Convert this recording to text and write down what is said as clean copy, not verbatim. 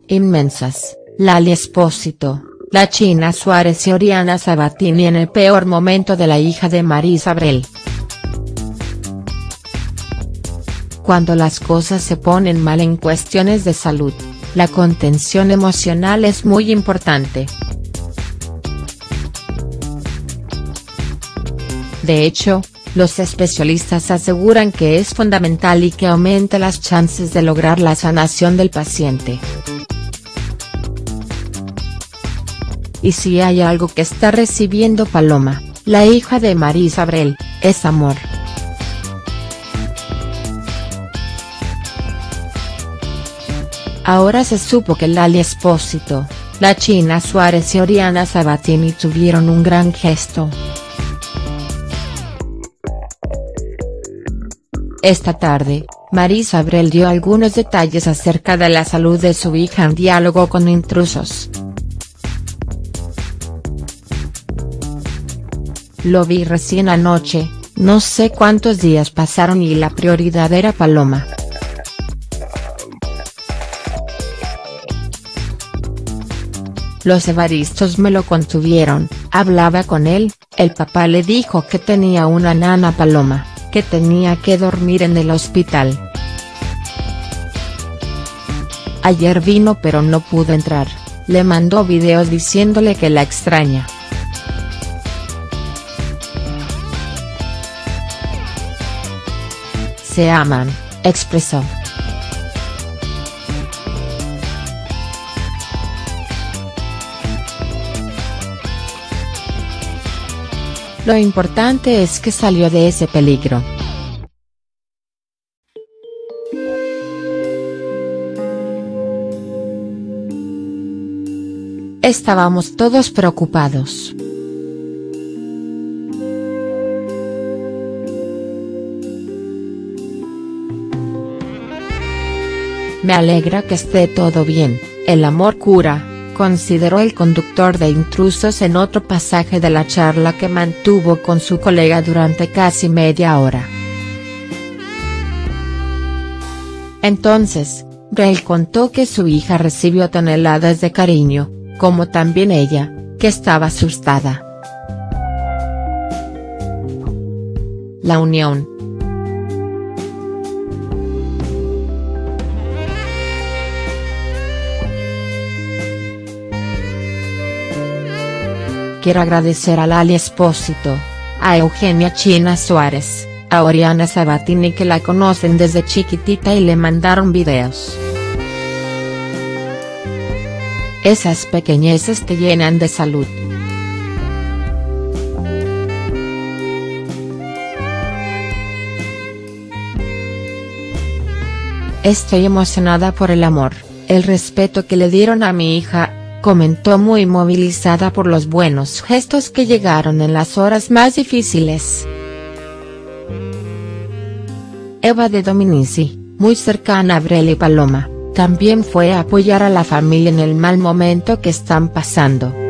inmensas, Lali Espósito, la China Suárez y Oriana Sabatini en el peor momento de la hija de Marisa Abrel. Cuando las cosas se ponen mal en cuestiones de salud, la contención emocional es muy importante. De hecho, los especialistas aseguran que es fundamental y que aumenta las chances de lograr la sanación del paciente. Y si hay algo que está recibiendo Paloma, la hija de Marisa Abrel, es amor. Ahora se supo que Lali Espósito, la China Suárez y Oriana Sabatini tuvieron un gran gesto. Esta tarde, Marisa Abrel dio algunos detalles acerca de la salud de su hija en diálogo con Intrusos. Lo vi recién anoche, no sé cuántos días pasaron y la prioridad era Paloma. Los Evaristos me lo contuvieron, hablaba con él, el papá le dijo que tenía una nana Paloma, que tenía que dormir en el hospital. Ayer vino pero no pudo entrar, le mandó videos diciéndole que la extraña. Se aman, expresó. Lo importante es que salió de ese peligro. Estábamos todos preocupados. Me alegra que esté todo bien, el amor cura, consideró el conductor de Intrusos en otro pasaje de la charla que mantuvo con su colega durante casi media hora. Entonces, Abrel contó que su hija recibió toneladas de cariño, como también ella, que estaba asustada. La unión. Quiero agradecer a Lali Espósito, a Eugenia China Suárez, a Oriana Sabatini que la conocen desde chiquitita y le mandaron videos. Esas pequeñeces te llenan de salud. Estoy emocionada por el amor, el respeto que le dieron a mi hija, comentó muy movilizada por los buenos gestos que llegaron en las horas más difíciles. Eva de Dominici, muy cercana a Abrel y Paloma, también fue a apoyar a la familia en el mal momento que están pasando.